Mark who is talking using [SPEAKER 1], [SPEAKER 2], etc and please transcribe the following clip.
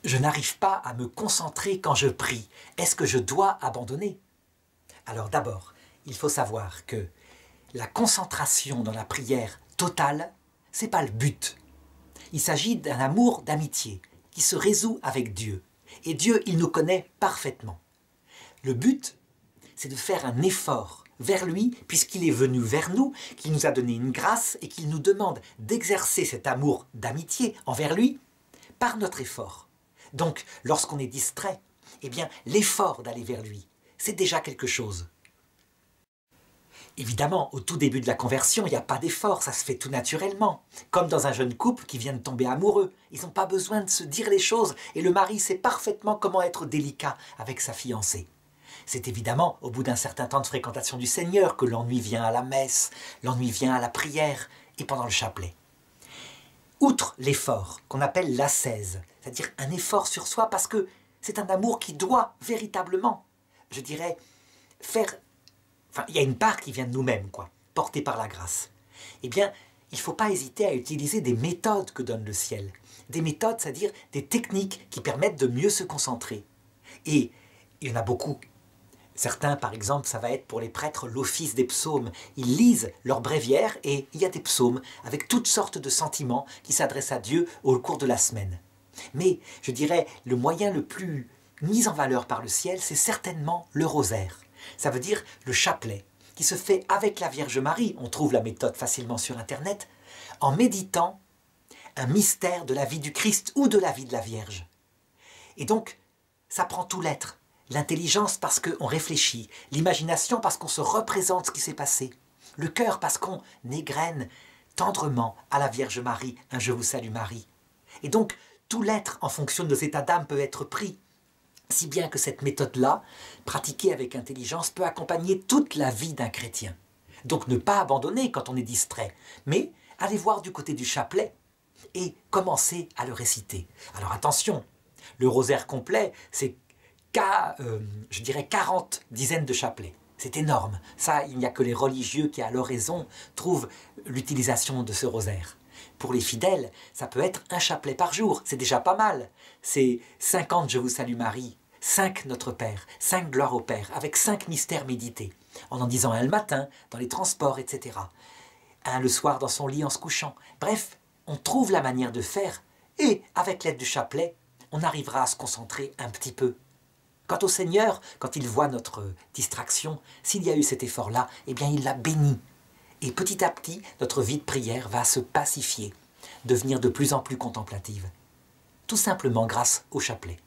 [SPEAKER 1] Je n'arrive pas à me concentrer quand je prie. Est-ce que je dois abandonner? Alors d'abord, il faut savoir que la concentration dans la prière totale, ce n'est pas le but. Il s'agit d'un amour d'amitié qui se résout avec Dieu. Et Dieu, il nous connaît parfaitement. Le but, c'est de faire un effort vers lui, puisqu'il est venu vers nous, qu'il nous a donné une grâce et qu'il nous demande d'exercer cet amour d'amitié envers lui par notre effort. Donc, lorsqu'on est distrait, eh bien, l'effort d'aller vers lui, c'est déjà quelque chose. Évidemment, au tout début de la conversion, il n'y a pas d'effort, ça se fait tout naturellement. Comme dans un jeune couple qui vient de tomber amoureux. Ils n'ont pas besoin de se dire les choses et le mari sait parfaitement comment être délicat avec sa fiancée. C'est évidemment au bout d'un certain temps de fréquentation du Seigneur que l'ennui vient à la messe, l'ennui vient à la prière et pendant le chapelet. Outre l'effort qu'on appelle l'ascèse, c'est-à-dire un effort sur soi parce que c'est un amour qui doit véritablement, je dirais, faire... Enfin, il y a une part qui vient de nous-mêmes, quoi, portée par la grâce. Eh bien, il ne faut pas hésiter à utiliser des méthodes que donne le ciel. Des méthodes, c'est-à-dire des techniques qui permettent de mieux se concentrer. Et il y en a beaucoup. Certains, par exemple, ça va être pour les prêtres l'office des psaumes. Ils lisent leur bréviaire et il y a des psaumes avec toutes sortes de sentiments qui s'adressent à Dieu au cours de la semaine. Mais, je dirais, le moyen le plus mis en valeur par le ciel, c'est certainement le rosaire. Ça veut dire le chapelet, qui se fait avec la Vierge Marie, on trouve la méthode facilement sur Internet, en méditant un mystère de la vie du Christ ou de la vie de la Vierge. Et donc, ça prend tout l'être. L'intelligence parce qu'on réfléchit, l'imagination parce qu'on se représente ce qui s'est passé, le cœur parce qu'on égrène tendrement à la Vierge Marie un « Je vous salue Marie ». Et donc, tout l'être en fonction de nos états d'âme peut être pris. Si bien que cette méthode-là, pratiquée avec intelligence, peut accompagner toute la vie d'un chrétien. Donc ne pas abandonner quand on est distrait, mais aller voir du côté du chapelet et commencer à le réciter. Alors attention, le rosaire complet, c'est je dirais 40 dizaines de chapelets. C'est énorme. Ça, il n'y a que les religieux qui, à l'oraison, trouvent l'utilisation de ce rosaire. Pour les fidèles, ça peut être un chapelet par jour. C'est déjà pas mal. C'est 50 Je vous salue Marie, 5 Notre Père, 5 Gloire au Père, avec 5 mystères médités, en disant un le matin, dans les transports, etc. Un le soir dans son lit en se couchant. Bref, on trouve la manière de faire et, avec l'aide du chapelet, on arrivera à se concentrer un petit peu. Quant au Seigneur, quand il voit notre distraction, s'il y a eu cet effort-là, eh bien il l'a béni. Et petit à petit, notre vie de prière va se pacifier, devenir de plus en plus contemplative. Tout simplement grâce au chapelet.